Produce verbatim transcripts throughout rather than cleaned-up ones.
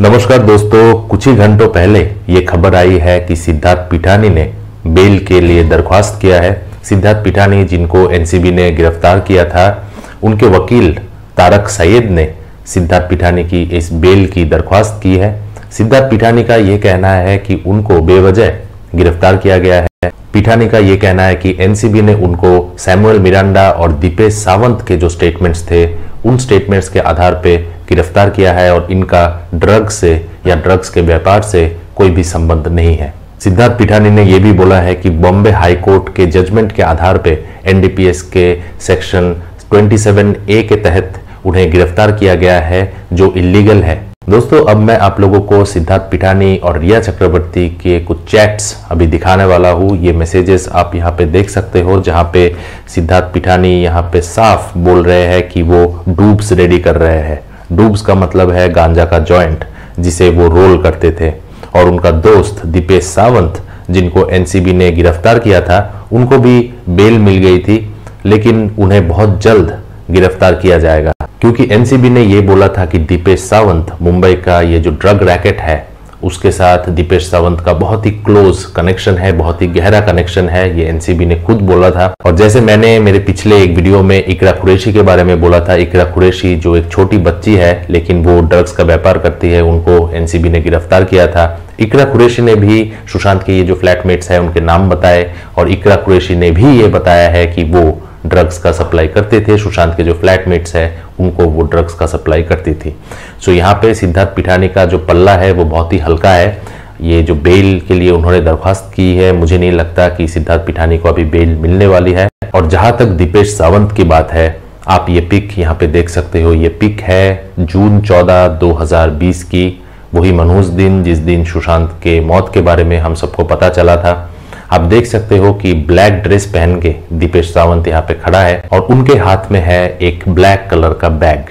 नमस्कार दोस्तों, कुछ ही घंटों पहले ये खबर आई है कि सिद्धार्थ पिठानी ने बेल के लिए दरख्वास्त किया है। सिद्धार्थ पिठानी जिनको एनसीबी ने गिरफ्तार किया था, उनके वकील तारक सैयद ने सिद्धार्थ पिठानी की इस बेल की दरख्वास्त की है। सिद्धार्थ पिठानी का ये कहना है कि उनको बेवजह गिरफ्तार किया गया है। पिठानी का ये कहना है कि एनसीबी ने उनको सैमुअल मिरांडा और दीपेश सावंत के जो स्टेटमेंट्स थे, उन स्टेटमेंट्स के आधार पे गिरफ्तार किया है और इनका ड्रग्स से या ड्रग्स के व्यापार से कोई भी संबंध नहीं है। सिद्धार्थ पिठानी ने यह भी बोला है कि बॉम्बे हाई कोर्ट के जजमेंट के आधार पे एनडीपीएस के सेक्शन सत्ताईस ए के तहत उन्हें गिरफ्तार किया गया है, जो इलीगल है। दोस्तों, अब मैं आप लोगों को सिद्धार्थ पिठानी और रिया चक्रवर्ती के कुछ चैट्स अभी दिखाने वाला हूँ। ये मैसेजेस आप यहाँ पे देख सकते हो, जहाँ पे सिद्धार्थ पिठानी यहाँ पे साफ बोल रहे हैं कि वो डूब्स रेडी कर रहे हैं। डूब्स का मतलब है गांजा का जॉइंट, जिसे वो रोल करते थे। और उनका दोस्त दीपेश सावंत, जिनको एनसीबी ने गिरफ्तार किया था, उनको भी बेल मिल गई थी, लेकिन उन्हें बहुत जल्द गिरफ्तार किया जाएगा, क्योंकि एनसीबी ने ये बोला था कि दीपेश सावंत मुंबई का ये जो ड्रग रैकेट है, उसके साथ दीपेश सावंत का बहुत ही क्लोज कनेक्शन है, बहुत ही गहरा कनेक्शन है। ये एनसीबी ने खुद बोला था। और जैसे मैंने मेरे पिछले एक वीडियो में इकरा कुरैशी के बारे में बोला था, इकरा कुरैशी जो एक छोटी बच्ची है लेकिन वो ड्रग्स का व्यापार करती है, उनको एनसीबी ने गिरफ्तार किया था। इकरा कुरैशी ने भी सुशांत के ये जो फ्लैटमेट्स है उनके नाम बताए, और इकरा कुरैशी ने भी ये बताया है कि वो ड्रग्स का सप्लाई करते थे। सुशांत के जो फ्लैटमेट्स है उनको वो ड्रग्स का सप्लाई करती थी। सो यहाँ पे सिद्धार्थ पिठानी का जो पल्ला है वो बहुत ही हल्का है। ये जो बेल के लिए उन्होंने दरख्वास्त की है, मुझे नहीं लगता कि सिद्धार्थ पिठानी को अभी बेल मिलने वाली है। और जहां तक दीपेश सावंत की बात है, आप ये पिक यहाँ पे देख सकते हो। ये पिक है जून चौदह दो हजार बीस की, वही मनहूस दिन जिस दिन सुशांत के मौत के बारे में हम सबको पता चला था। आप देख सकते हो कि ब्लैक ड्रेस पहन के दीपेश सावंत यहाँ पे खड़ा है और उनके हाथ में है एक ब्लैक कलर का बैग।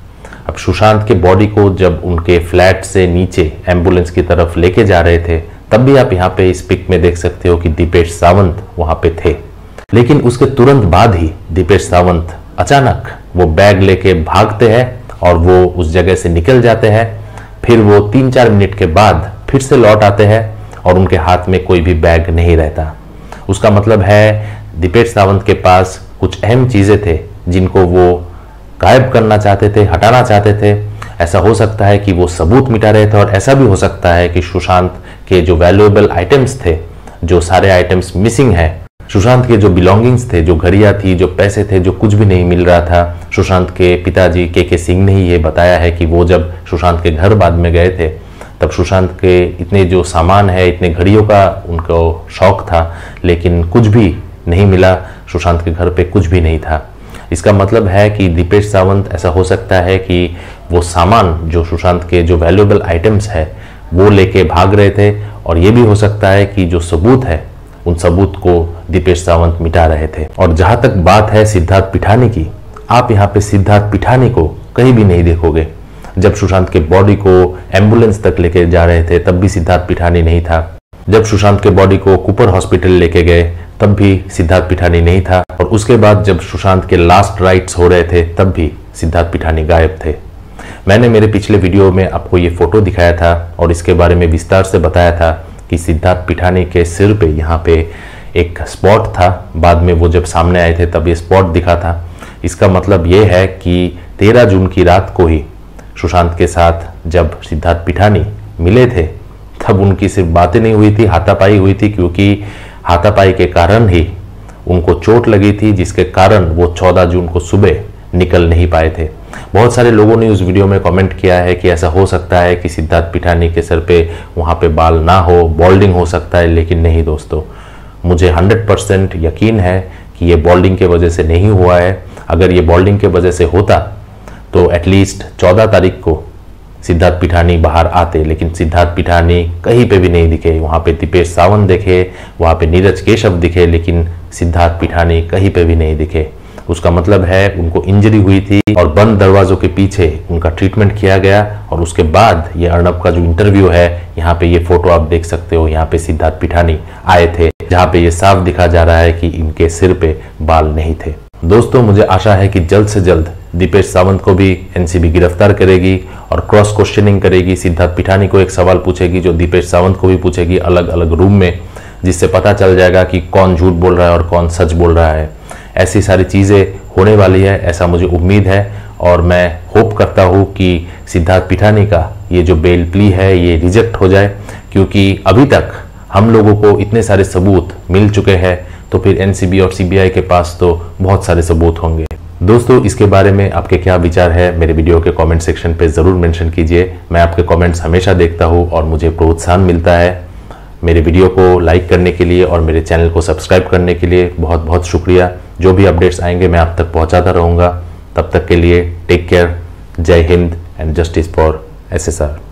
अब सुशांत के बॉडी को जब उनके फ्लैट से नीचे एम्बुलेंस की तरफ लेके जा रहे थे, तब भी आप यहाँ पे इस पिक में देख सकते हो कि दीपेश सावंत वहां पे थे। लेकिन उसके तुरंत बाद ही दीपेश सावंत अचानक वो बैग लेके भागते हैं और वो उस जगह से निकल जाते हैं। फिर वो तीन चार मिनट के बाद फिर से लौट आते हैं और उनके हाथ में कोई भी बैग नहीं रहता। उसका मतलब है दीपेश सावंत के पास कुछ अहम चीजें थे जिनको वो गायब करना चाहते थे, हटाना चाहते थे। ऐसा हो सकता है कि वो सबूत मिटा रहे थे, और ऐसा भी हो सकता है कि सुशांत के जो वैल्यूएबल आइटम्स थे, जो सारे आइटम्स मिसिंग है, सुशांत के जो बिलोंगिंग्स थे, जो घड़ियां थी, जो पैसे थे, जो कुछ भी नहीं मिल रहा था। सुशांत के पिताजी के के सिंह ने ही ये बताया है कि वो जब सुशांत के घर बाद में गए थे, तब सुशांत के इतने जो सामान है, इतने घड़ियों का उनको शौक था, लेकिन कुछ भी नहीं मिला। सुशांत के घर पे कुछ भी नहीं था। इसका मतलब है कि दीपेश सावंत, ऐसा हो सकता है कि वो सामान जो सुशांत के जो वैल्यूएबल आइटम्स है वो लेके भाग रहे थे, और ये भी हो सकता है कि जो सबूत है उन सबूत को दीपेश सावंत मिटा रहे थे। और जहां तक बात है सिद्धार्थ पिठानी की, आप यहाँ पे सिद्धार्थ पिठानी को कहीं भी नहीं देखोगे। जब सुशांत के बॉडी को एम्बुलेंस तक लेके जा रहे थे, तब भी सिद्धार्थ पिठानी नहीं था। जब सुशांत के बॉडी को कूपर हॉस्पिटल लेके गए, तब भी सिद्धार्थ पिठानी नहीं था। और उसके बाद जब सुशांत के लास्ट राइट्स हो रहे थे, तब भी सिद्धार्थ पिठानी गायब थे। मैंने मेरे पिछले वीडियो में आपको ये फोटो दिखाया था और इसके बारे में विस्तार से बताया था कि सिद्धार्थ पिठानी के सिर पे यहाँ पे एक स्पॉट था। बाद में वो जब सामने आए थे तब ये स्पॉट दिखा था। इसका मतलब ये है कि तेरह जून की रात को ही सुशांत के साथ जब सिद्धार्थ पिठानी मिले थे, तब उनकी सिर्फ बातें नहीं हुई थी, हाथापाई हुई थी, क्योंकि हाथापाई के कारण ही उनको चोट लगी थी, जिसके कारण वो चौदह जून को सुबह निकल नहीं पाए थे। बहुत सारे लोगों ने उस वीडियो में कमेंट किया है कि ऐसा हो सकता है कि सिद्धार्थ पिठानी के सर पे वहाँ पे बाल ना हो, बॉल्डिंग हो सकता है, लेकिन नहीं दोस्तों, मुझे हंड्रेड परसेंट यकीन है कि ये बॉल्डिंग के वजह से नहीं हुआ है। अगर ये बॉल्डिंग के वजह से होता तो एटलीस्ट चौदह तारीख को सिद्धार्थ पिठानी बाहर आते, लेकिन सिद्धार्थ पिठानी कहीं पे भी नहीं दिखे। वहाँ पे दीपेश सावंत दिखे, वहाँ पे नीरज केशव दिखे, लेकिन सिद्धार्थ पिठानी कहीं पे भी नहीं दिखे। उसका मतलब है उनको इंजरी हुई थी और बंद दरवाजों के पीछे उनका ट्रीटमेंट किया गया। और उसके बाद ये अर्नब का जो इंटरव्यू है, यहाँ पे ये फोटो आप देख सकते हो, यहाँ पे सिद्धार्थ पिठानी आए थे, जहाँ पे ये साफ दिखा जा रहा है कि इनके सिर पे बाल नहीं थे। दोस्तों, मुझे आशा है कि जल्द से जल्द दीपेश सावंत को भी एनसीबी गिरफ्तार करेगी और क्रॉस क्वेश्चनिंग करेगी। सिद्धार्थ पिठानी को एक सवाल पूछेगी जो दीपेश सावंत को भी पूछेगी, अलग अलग रूम में, जिससे पता चल जाएगा कि कौन झूठ बोल रहा है और कौन सच बोल रहा है। ऐसी सारी चीज़ें होने वाली है, ऐसा मुझे उम्मीद है और मैं होप करता हूँ कि सिद्धार्थ पिठानी का ये जो बेल प्ली है ये रिजेक्ट हो जाए, क्योंकि अभी तक हम लोगों को इतने सारे सबूत मिल चुके हैं, तो फिर एनसीबी और सीबीआई के पास तो बहुत सारे सबूत होंगे। दोस्तों, इसके बारे में आपके क्या विचार है मेरे वीडियो के कमेंट सेक्शन पे ज़रूर मेंशन कीजिए। मैं आपके कमेंट्स हमेशा देखता हूँ और मुझे प्रोत्साहन मिलता है। मेरे वीडियो को लाइक करने के लिए और मेरे चैनल को सब्सक्राइब करने के लिए बहुत बहुत शुक्रिया। जो भी अपडेट्स आएंगे मैं आप तक पहुँचाता रहूँगा। तब तक के लिए टेक केयर, जय Hind and justice for S S are.